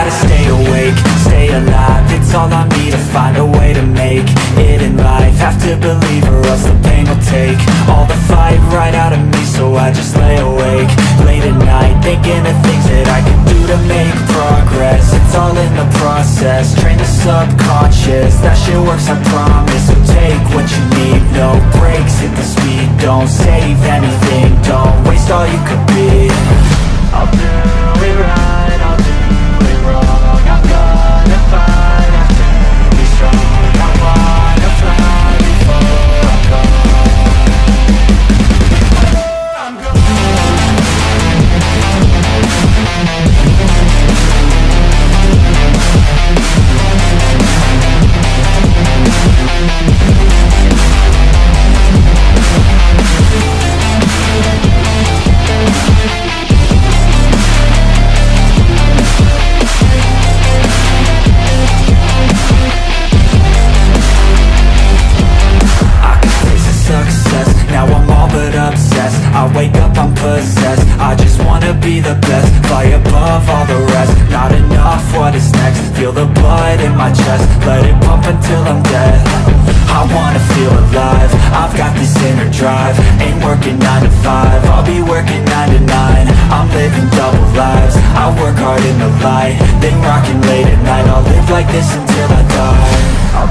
gotta stay awake, stay alive. It's all on me to find a way to make it in life. Have to believe or else the pain will take all the fight right out of me. So I just lay awake late at night, thinking of things that I can do to make progress. It's all in the process, train the subconscious. That shit works, I promise. So take what you need, no breaks, hit the speed. Don't save anything, don't waste all you could be. I'll do it right, I'll do it wrong. I'm gonna fight, I can be strong. I wanna fly before I'm gone. I'm gone. I wake up, I'm possessed, I just wanna be the best. Fly above all the rest, not enough, what is next? Feel the blood in my chest, let it pump until I'm dead. I wanna feel alive, I've got this inner drive. Ain't working 9 to 5, I'll be working 9 to 9. I'm living double lives, I work hard in the light, then rocking late at night. I'll live like this until I die.